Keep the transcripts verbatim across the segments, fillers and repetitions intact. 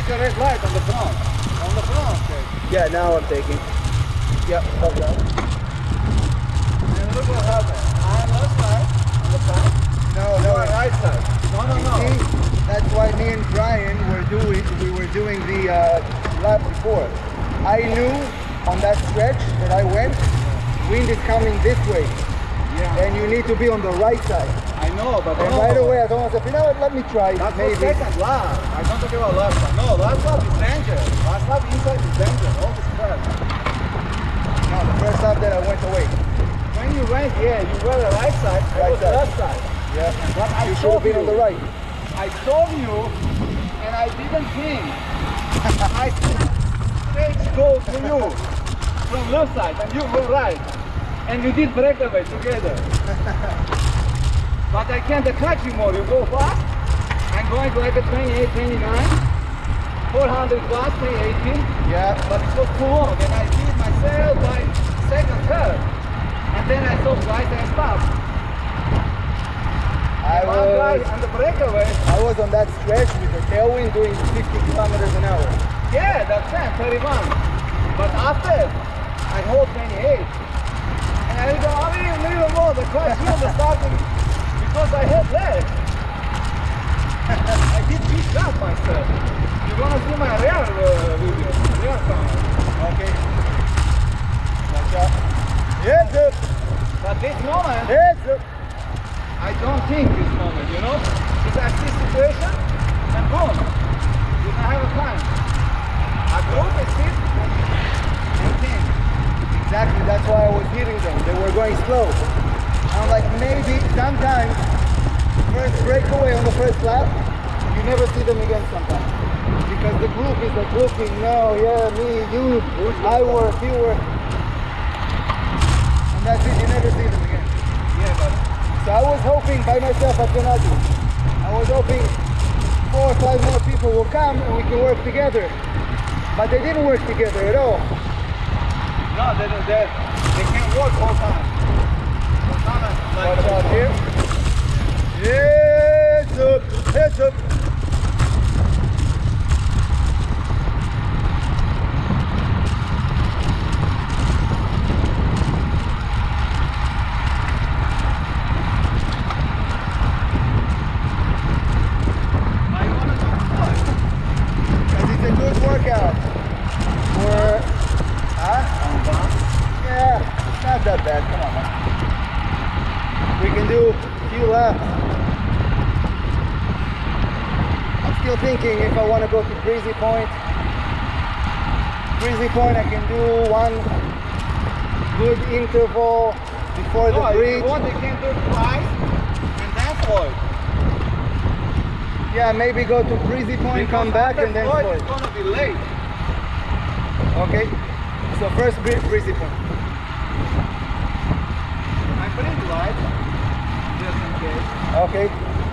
a red light on the front. On the front, okay. Yeah, now I'm taking. Yep, stop that. And look what happened. I'm left side on the front. No, You no, are right side. No, no, you no. see, that's why me and Brian were doing, we were doing the uh, lap before. I knew on that stretch that I went, wind is coming this way. Yeah. And you need to be on the right side. I know, but And no. right away I told myself, you know what, let me try. That's maybe. the second lap. I don't talk about last lap. No, last lap is danger. Last lap inside is danger. All this crap. No, the first lap that I went away. When you went, yeah, you were the right side, I Right was the side. left side. Yeah. But I You should saw have been you. on the right. I saw you, and I didn't think. I straight go to you from left side, and you were right. And you did breakaway together. But I can't catch you more. You go fast. I'm going like a twenty-eight, twenty-nine, four hundred plus, three eighteen. Yeah. But it was too long, and I did myself by second, third. And then I saw guys and stopped. I One guy was, on the breakaway. I was on that stretch with the tailwind doing fifty kilometers an hour. Yeah, that's ten, thirty-one. But after, I hold twenty-eight. And I go a little, little more, the clutch wheel is starting because I had leg. I did beat up myself. You're gonna see my rear uh, video, rear camera. Okay. Watch out. Yes, sir. But this moment, Yes, sir. I don't think this moment, you know? Because I see situation, and boom, you don't have a time. I group is sit and think. Exactly, that's why I was hitting them. They were going slow. I'm like, maybe sometimes, first breakaway on the first lap, you never see them again sometimes. Because the group is like looking, no, yeah, me, you, I work, you work. And that's it, you never see them again. Yeah, but So I was hoping by myself I cannot do. I was hoping four or five more people will come and we can work together. But they didn't work together at all. no, they, they, they can't work all time. All time like Watch out here. Heads up, heads up. I want to do what? Because it's a good workout. For, huh? Yeah, it's not that bad. Come on, man. We can do a few laps. I'm still thinking if I want to go to Breezy Point. Breezy Point, I can do one good interval before No, the if bridge. you want, they can do twice and then Floyd. Yeah, maybe go to Breezy Point, come back, and then Floyd Floyd. is gonna be late. Okay. So first Bree- Breezy Point. I'm pretty light, just in case. Okay.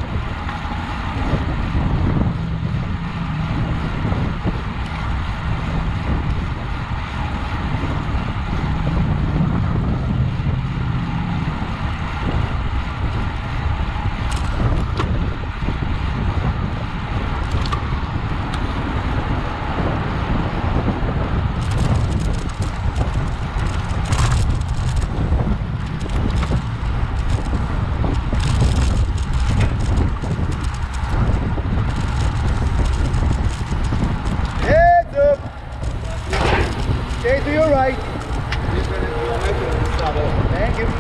Heads up. Stay to your right. Thank you.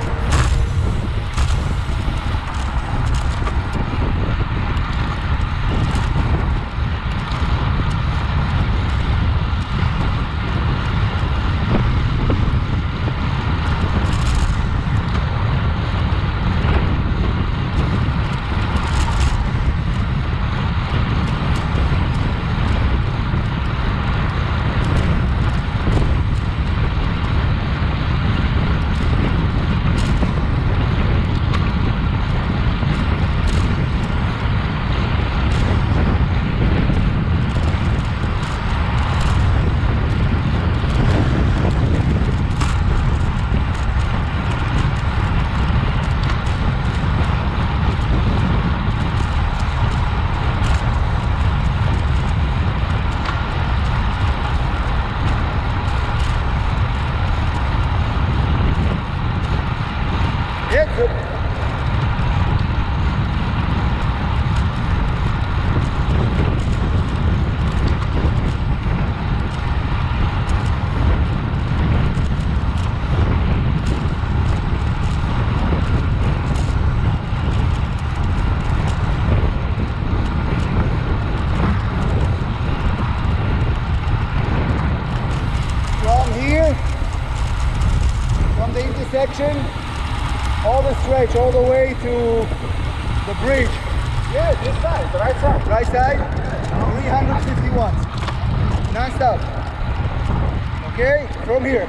direction, all the stretch, all the way to the bridge. Yeah, this side, the right side. Right side, three hundred fifty watts, non-stop. Okay, from here.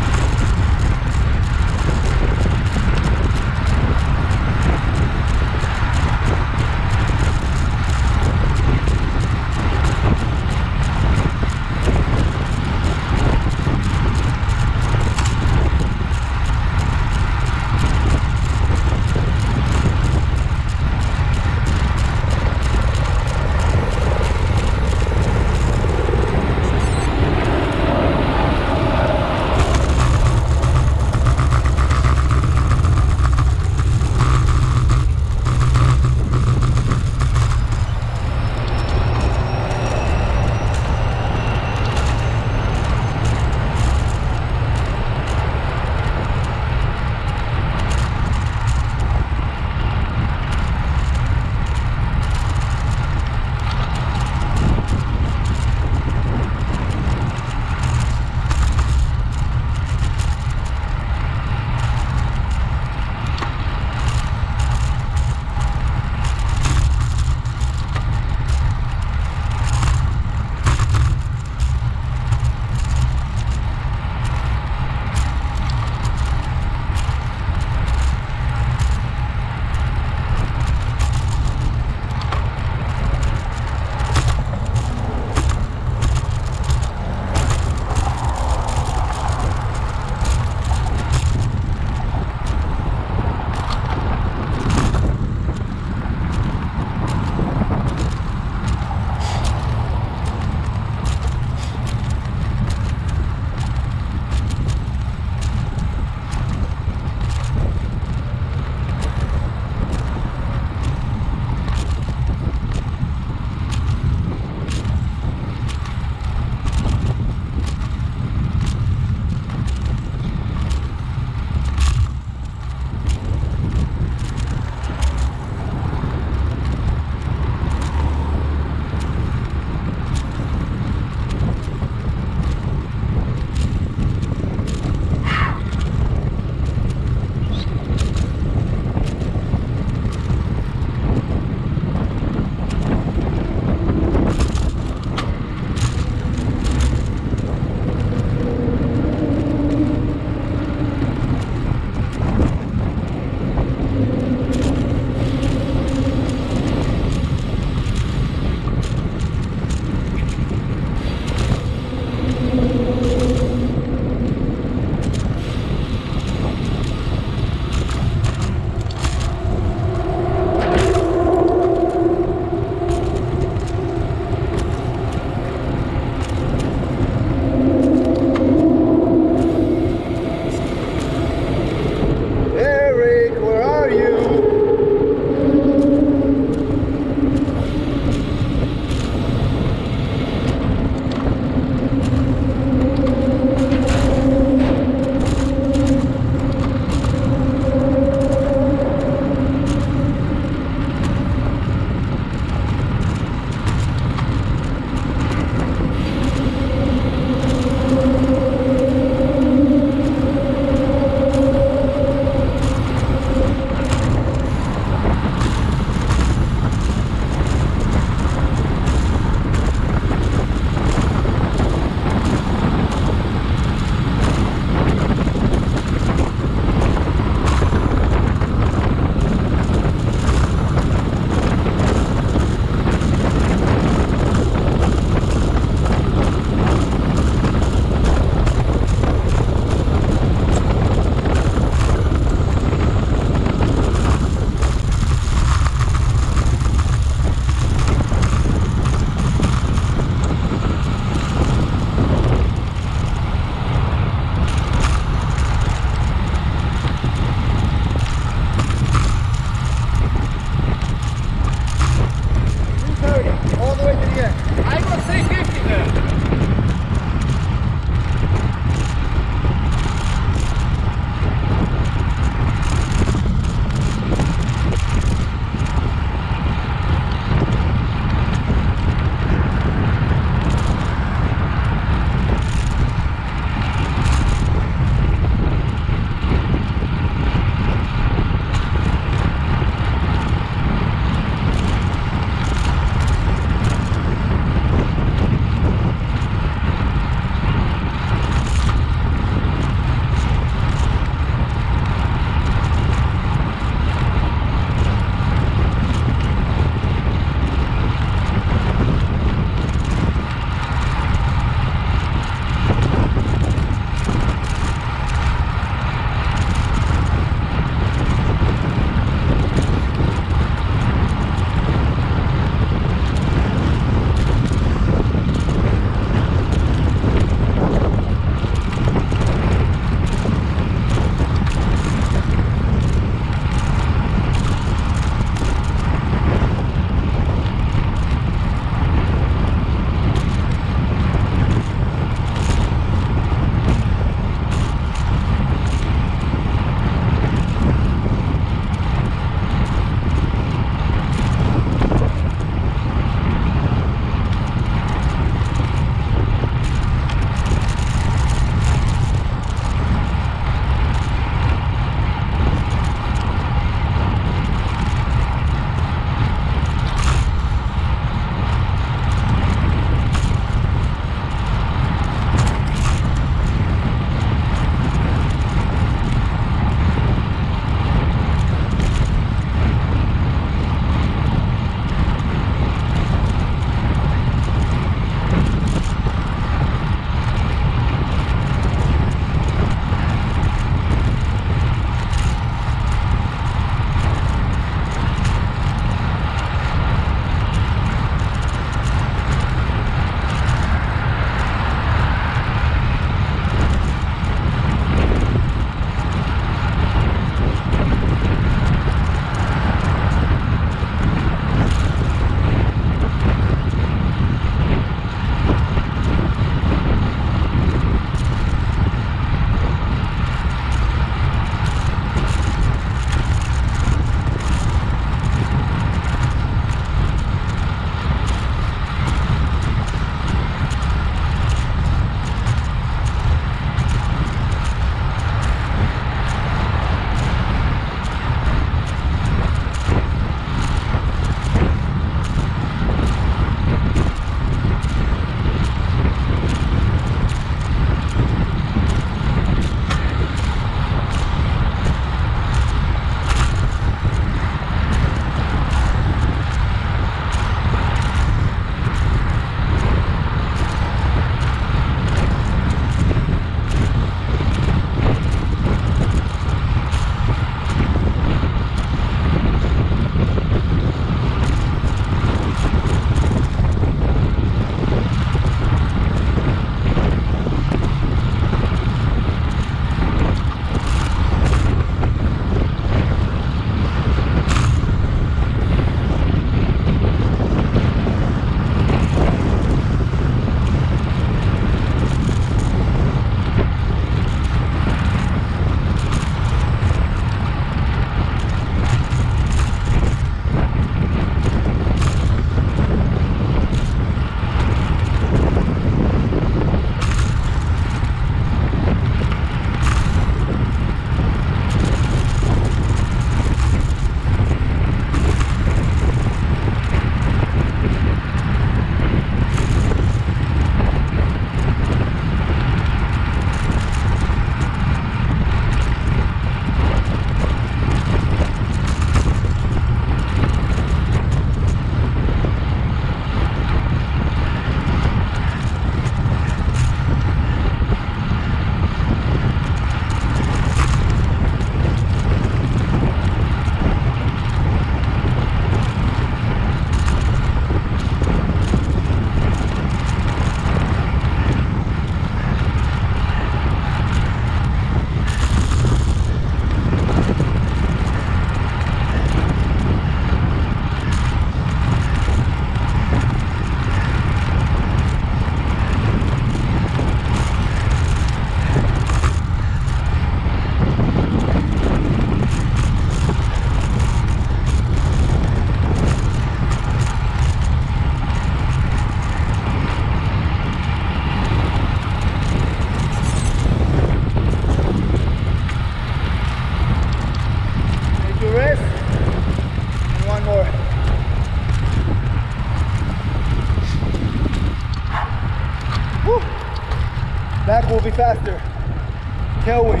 faster. Tailwind.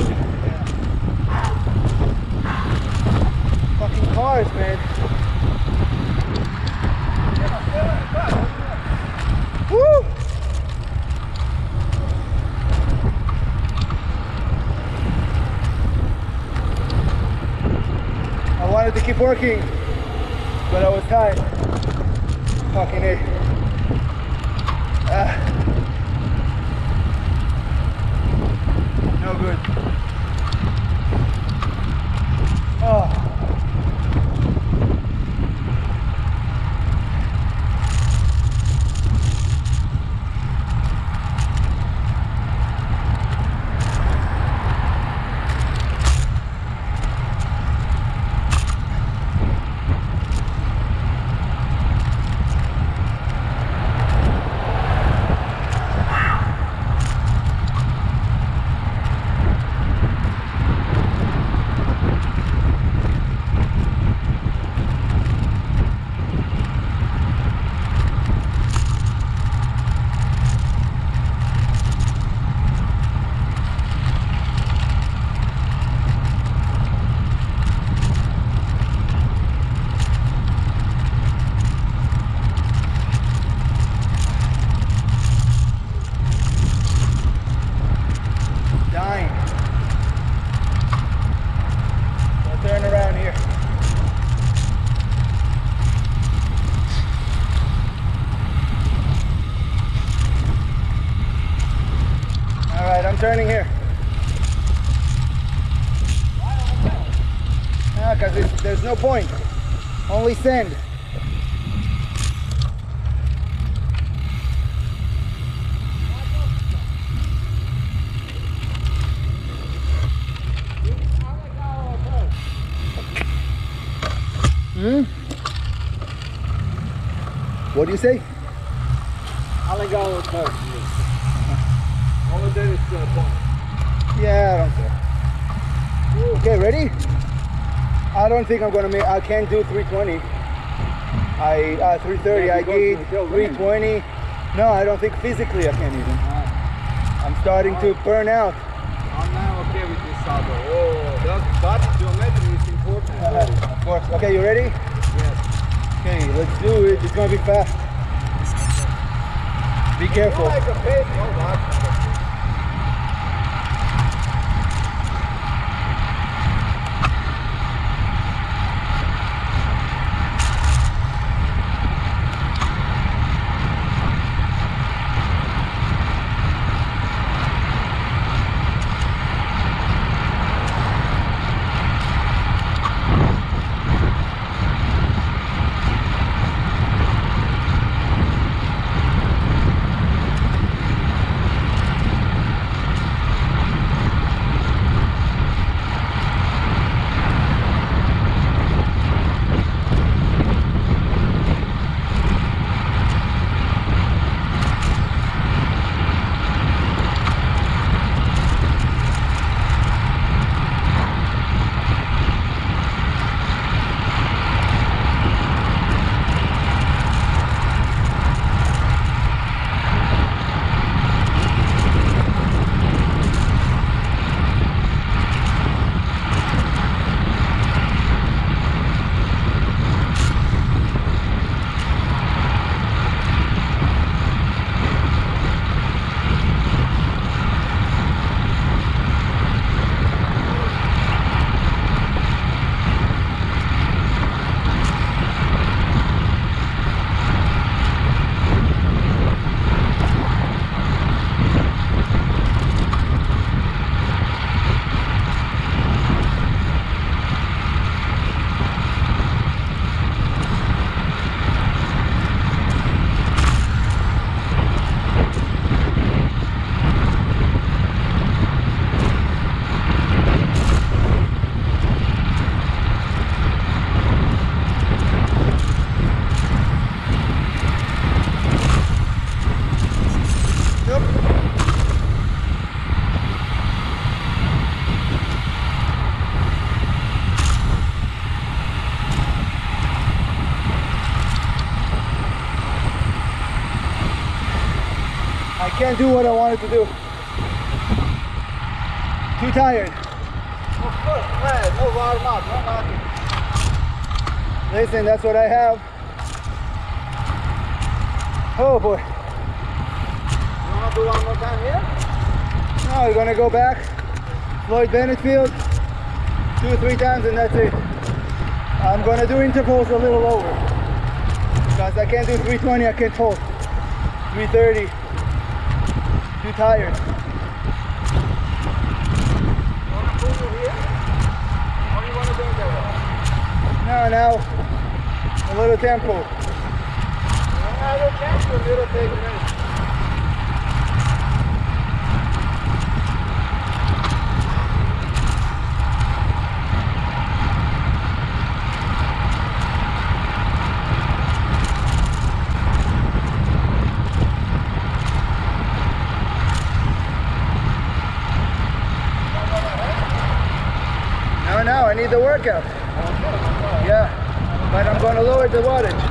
Fucking cars, man. Woo! I wanted to keep working, but I was tired. Fucking A. Ah. No good. Oh. Turning here. Yeah, because there's no point. Only sand. Hmm? What do you say? Yeah, I don't care. Okay, ready? I don't think I'm gonna make. I can't do three twenty. I uh, three thirty. Yeah, I did three twenty. No, I don't think physically I can even. Ah. I'm starting ah. to burn out. I'm now okay with this saddle. Oh, that body geometry is important. Uh, of course. Okay, you ready? Yes. Okay, let's do it. It's gonna be fast. Be careful. You like a pace, no, that's I can't do what I wanted to do. Too tired. Of course, man, no warm up, no nothing. Listen, that's what I have. Oh boy. You wanna do one more time here? No, we're gonna go back. Floyd Bennett field. Two, three times and that's it. I'm gonna do intervals a little lower. Because I can't do three twenty, I can't hold. three thirty. Too tired. You wanna pull you here? Or you wanna do intervals? No, now a little tempo. A little tempo, a little take a minute. No, no, I need the workout. Yeah, but I'm going to lower the wattage.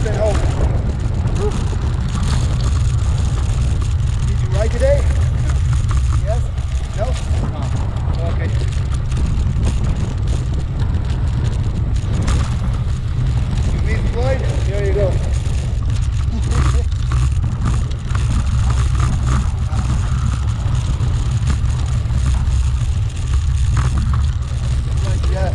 percent hold. Did you ride today? Yes? No? No. Okay. You meet Floyd? There you go. Yeah.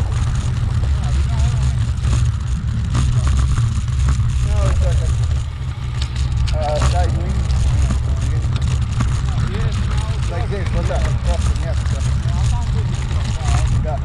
No, it's okay. Uh, side wing. Like this, what's that? Crossing, yes. Yeah.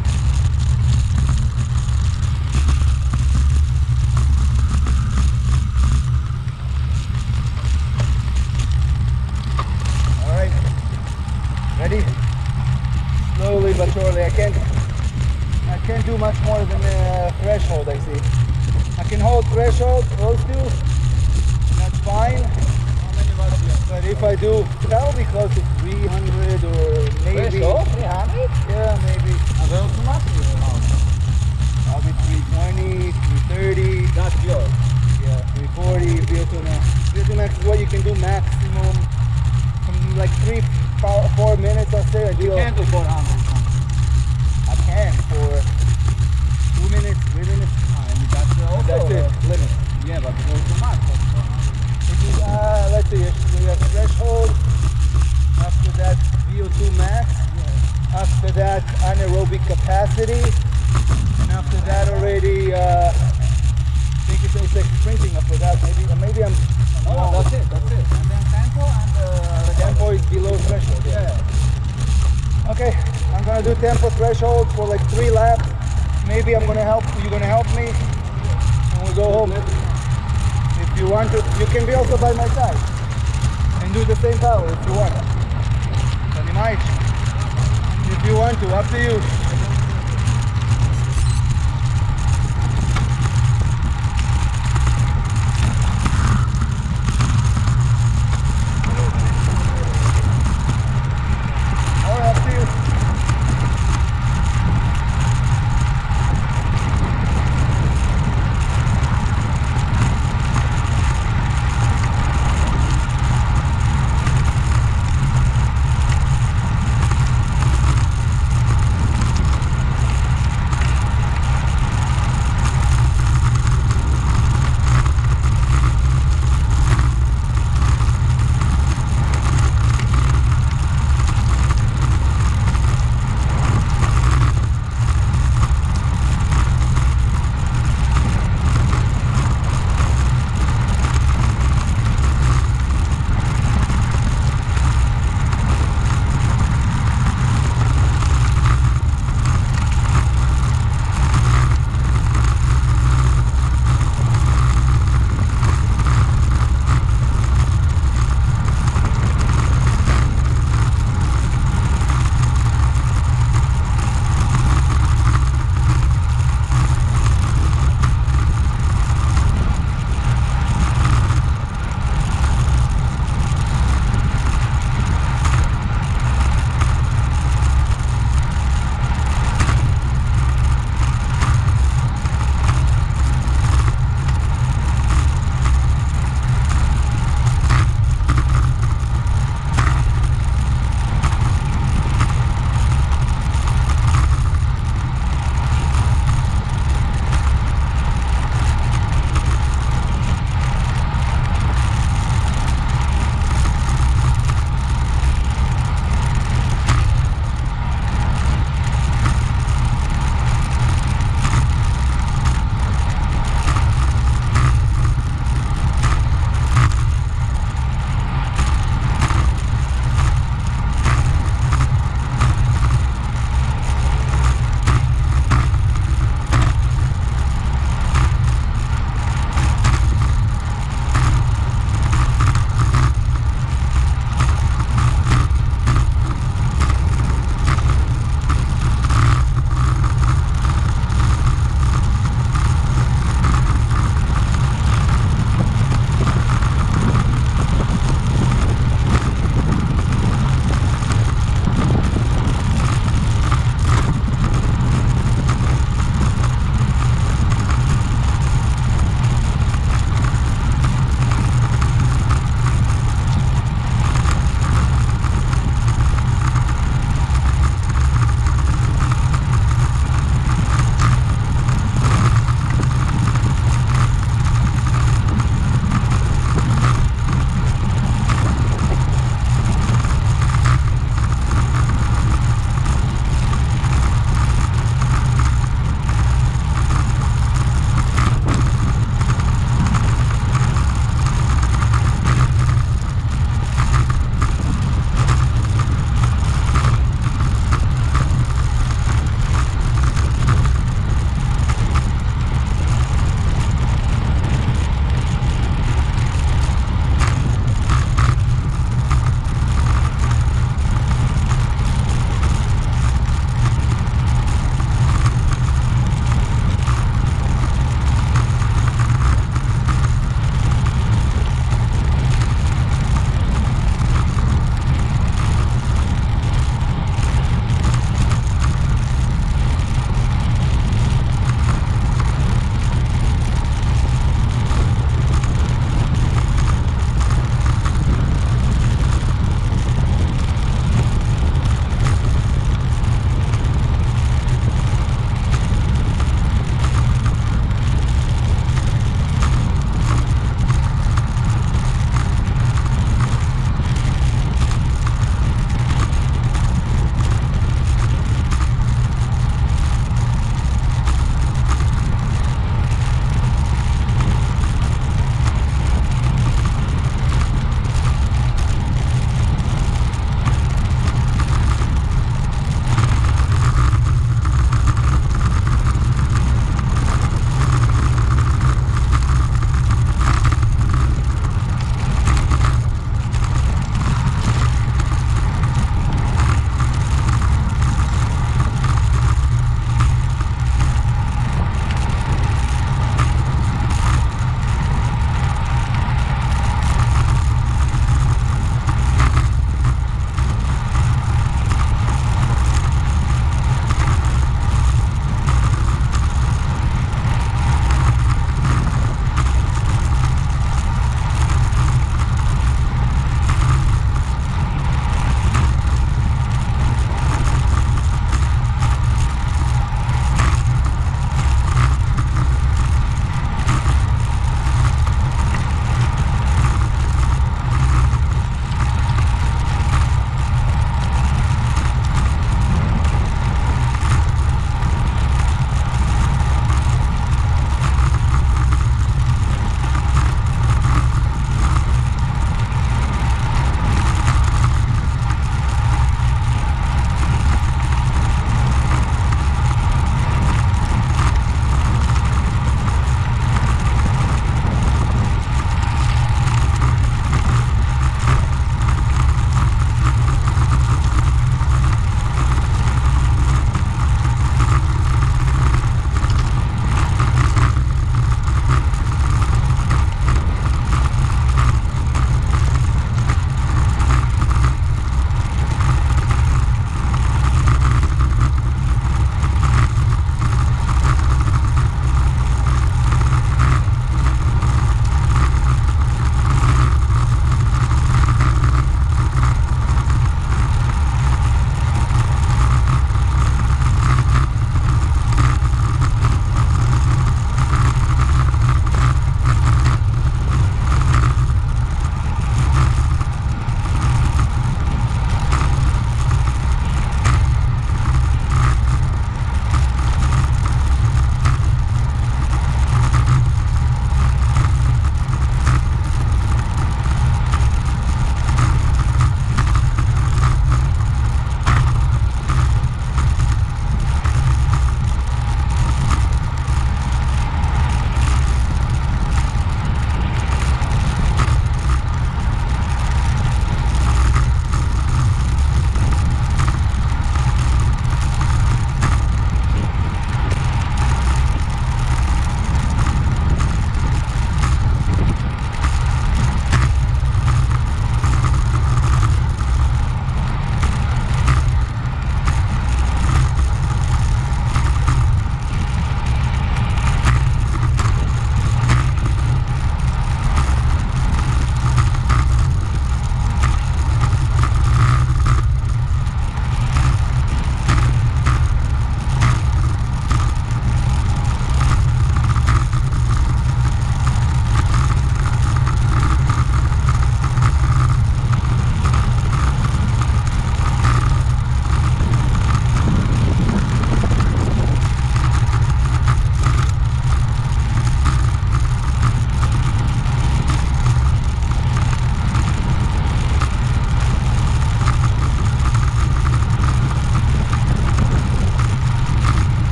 All right. Ready? Slowly but surely. I can't. I can't do much more than the threshold. I see. I can hold threshold close to. That's fine. But if I do, that'll be close to three hundred or maybe. three hundred? Yeah, maybe. I'll I'll be three twenty, three thirty. That's yours. Yeah, three forty. V O two max. V O two max is what you can do maximum. From like three, four, four minutes, I'll say. You can't do four hundred. I can for two minutes, three minutes. And that's also That's it, limit. Yeah, but it's too much. Uh, let's see, we have threshold, after that V O two max, yeah. After that anaerobic capacity, and after that already, uh, I think it's, it's like sprinting after that, maybe, maybe I'm, I'm No, wrong. that's it, that's it. And then tempo and uh, Tempo is below threshold. yeah. Okay, I'm gonna do tempo threshold for like three laps. Maybe I'm gonna help, you're gonna help me, and we'll go home. If you want to, you can be also by my side and do the same power if you want. If you want to, up to you. Or up to you.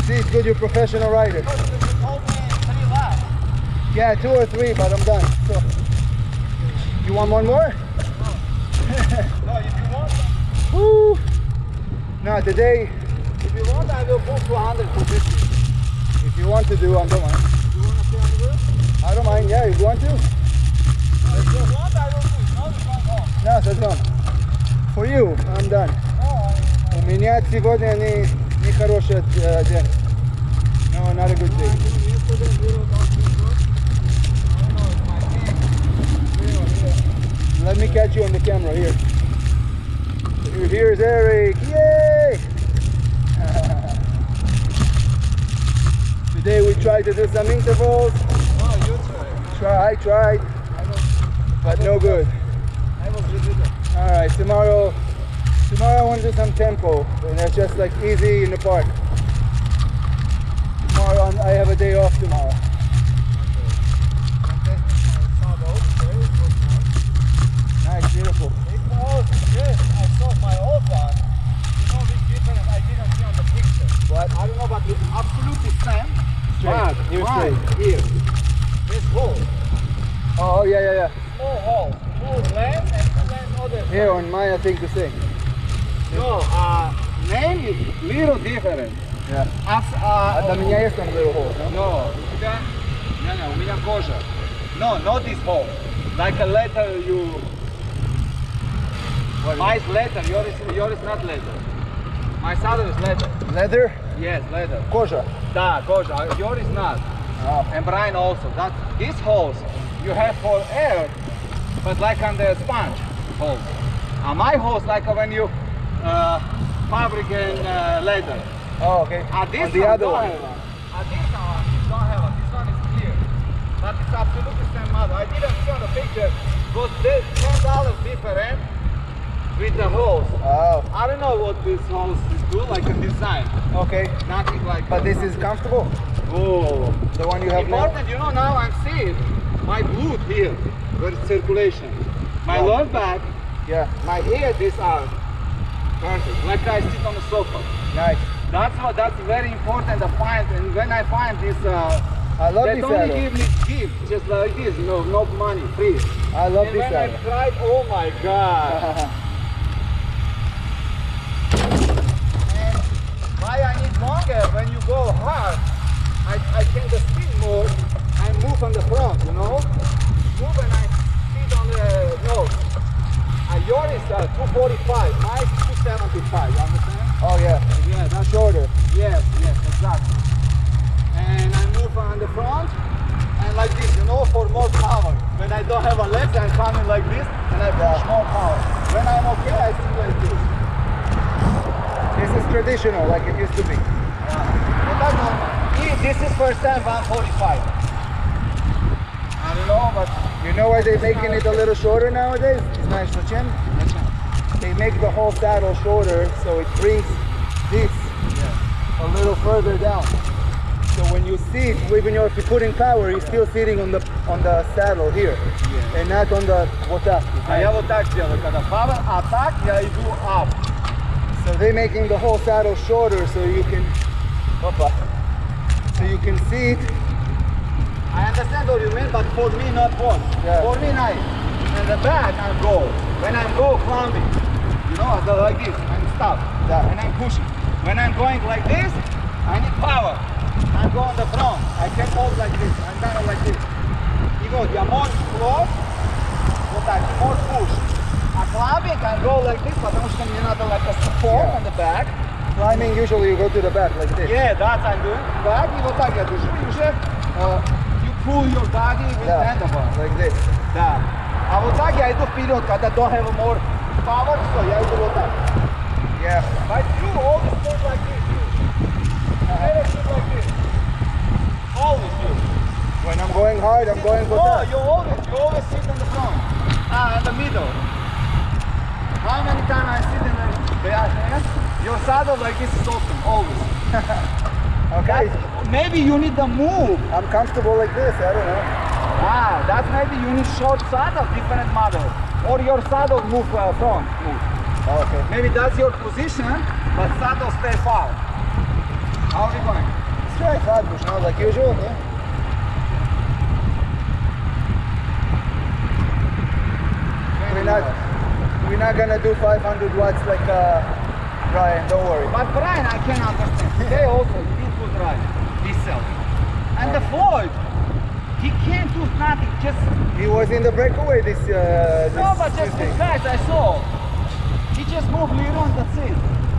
See, it's good you're a professional rider. You told me three laps. Yeah, two or three, but I'm done. So, you want one more? No, if you want. Woo! No, today, If you want, I will go two hundred for fifty. if you want to do, I don't mind. You want to stay on the roof? I don't mind, yeah, you want to? No, if you want, I will do it. No, you can't go. No, сожгем. For you, I'm done. У меня сегодня не, не хороший день. No, not a good day. Let me catch you on the camera here. Here- Here's Erik. Yay! Today we tried to do some intervals. Oh, you try. Try, I tried, I was, but no good. I was really good. All right, tomorrow, tomorrow I want to do some tempo, and that's just like easy in the park. Tomorrow I'm- I have a day off tomorrow. Nice, beautiful. It was, yes, I saw my old one. You know which difference I didn't see on the picture. What? I don't know, but it's absolutely same. Straight. But You're mine straight. here, this hole, Oh, yeah, yeah, yeah. small hole, two lane and two lane other. Here on mine, I think the same. No, uh, name is little different. Yeah. As, uh, А у меня есть там little hole, no? No, у тебя, не, не, у меня кожа. No, not this hole. Like a letter you, What is mine's letter, yours is, yours is not letter. My saddle is letter. it? Leather? Yes, leather. Кожа. Da, kosha. Yours is not. Oh. And Brian also. That these holes you have for air, but like on the sponge holes. Uh, my holes like when you uh, fabric and uh, leather. Oh, okay. Uh, this on the one other don't one. have one. Uh, this one don't have one. This one is clear. But it's absolutely same model. I didn't see on the picture. But there's ten dollars different with the holes. Oh, I don't know what this holes is do, like a design. okay. Nothing like. But this is comfortable? Oh. The one you have now? Important, you know, now I'm seeing my blood here, where it's circulation. My Wow. lower back, Yeah. my ear, these are perfect. Like I sit on the sofa. Nice. That's what. That's very important to find. And when I find this, uh, I love they this only saddle. give me gift, just like this. No, no money, free. I love and this when saddle. I tried, oh my god. And why I need longer? When you go hard, I, I can the speed more. I move on the front, you know. Move and I sit on the nose. Uh, yours is uh, two forty-five, mine is two seventy-five. You understand? Oh, yeah. Yeah, that's Shorter. yes, yes, exactly. And I move on the front and like this, you know, for more power. When I don't have a leg, I'm coming like this and I push more power. When I'm okay, I sit like this. This is traditional, like it used to be. But that's normal. This is first time one forty-five. I don't know, but You know why they're making it a little shorter nowadays? Знаешь зачем? They make the whole saddle shorter so it brings this a little further down. So when you sit, even if you're putting power, you're still sitting on the on the saddle here, and not on the вот так. а я вот так делаю, когда power, а так я иду up. So they're making the whole saddle shorter so you can, Opa. so you can sit. I understand what you mean, but for me not one. Yeah. For me nice. And the back I go. When I go climbing, you know, I go like this, I'm stop. Yeah. And I'm pushing. When I'm going like this, I need power. I go on the front. I can hold like this. I'm kind of like this. You go, you're more close, вот так, more push. А climbing I go like this, потому что мне надо like a support Yeah. on the back. Climbing usually you go to the back like this. Yeah, that's I'm doing. Back и вот так я держу. И уже uh, you pull your body with Yeah, handlebar. like this. Да. А вот так я иду вперед, когда don't have more power, so я иду вот так. Yeah. But you always sit like this. You. Never sit like this. Always you. When I'm going hard, I'm going for No, that. you always, you always sit in the front. Ah, in the middle. How many times I sit in the back hand? Your saddle like this is open, always. Okay. That's, maybe you need the move. I'm comfortable like this. I don't know. Ah, that's maybe you need short saddle, different model. Or your saddle move uh, front, move. Okay. Maybe that's your position, but saddle stay far. How are we going? flat push, no? Like usual, yeah? We're not, we're not gonna do five hundred watts like uh, Brian, don't worry. But Brian, I can understand. Today also did good ride, himself. And the Floyd, he can't do nothing, just... He was in the breakaway this... Uh, this No, but just Tuesday. two guys I saw. He just moved me around, that's it.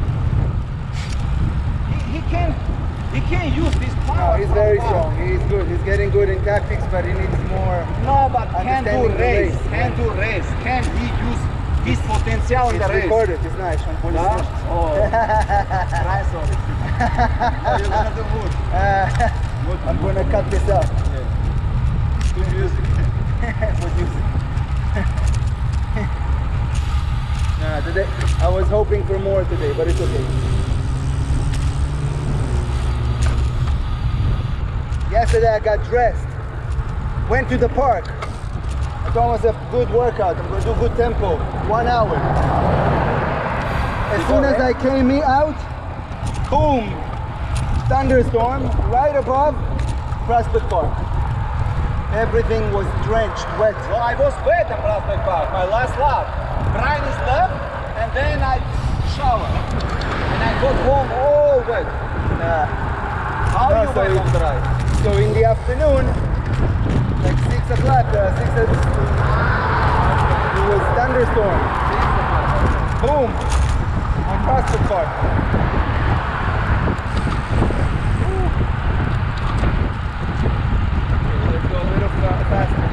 He, he can't, he can't use this power. No, he's from very far. strong. He's good. He's getting good in tactics, but he needs more... No, but can't do understanding the race, race. can't do race. Can he use his potential in It's the race? recorded. It's nice. From police Да? station. Oh, try sorry. Oh, you're gonna do good. Uh, I'm gonna cut this out. Yeah. Good music. Good music. Nah, today I was hoping for more today, but it's okay. Yesterday I got dressed, went to the park. I thought it was a good workout. I'm gonna do good tempo, one hour. As soon as I came out, boom, thunderstorm right above Prospect Park. Everything was drenched, wet. No, I was wet at Prospect Park, my last lap. Brian is left, and then I showered. And I got home all wet. Nah. How No, you so went it- on the ride? So in the afternoon, like six o'clock, uh, six o'clock, it was thunderstorm. Boom, on Prospect Park. Okay, let's go a little fa- faster.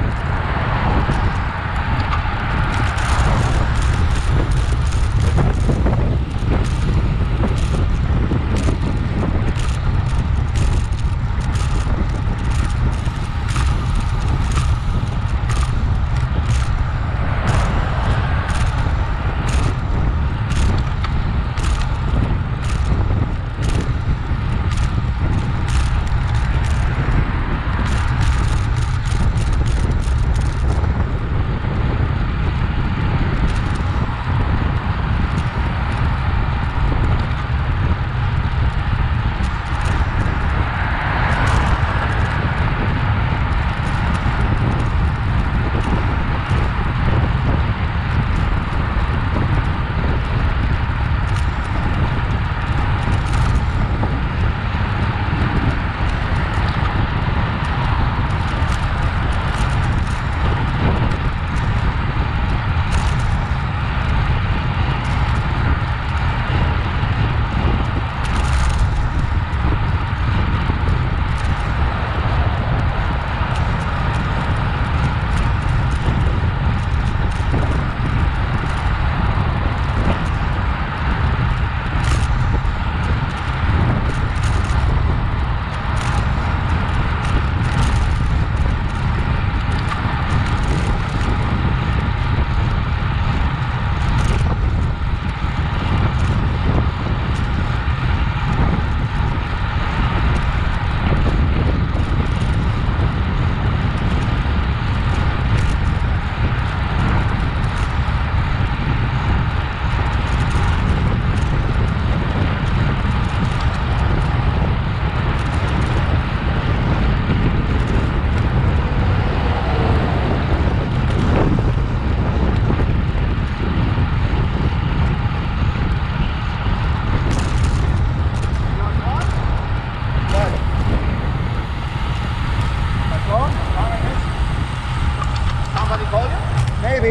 Maybe.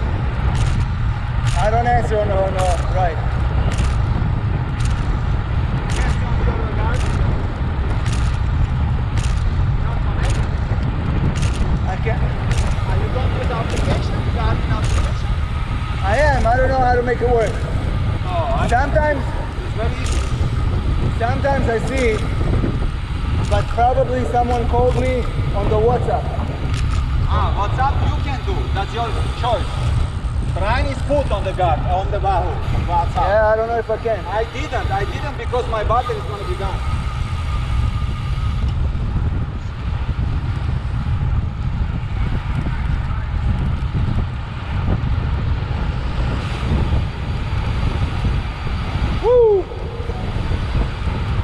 I don't answer on the, on the right. I can't. Are you going with the application? You got an application? I am. I don't know how to make it work. Oh, I Sometimes, it's very easy. sometimes I see it, but probably someone called me on the WhatsApp. Ah, WhatsApp you can do. That's your choice. Brian is put on the guard, on the Wahoo, WhatsApp. Yeah, I don't know if I can. I didn't. I didn't because my battery is going to be gone.